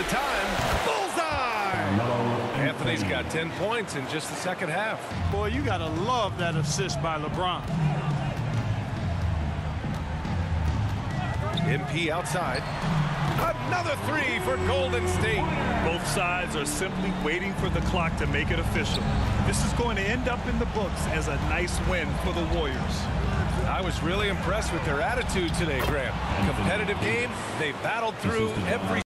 of time. Bullseye! Anthony's got 10 points in just the second half. Boy, you got to love that assist by LeBron. MP outside. Another three for Golden State. Both sides are simply waiting for the clock to make it official. This is going to end up in the books as a nice win for the Warriors. I was really impressed with their attitude today, Graham. Competitive game. They battled through every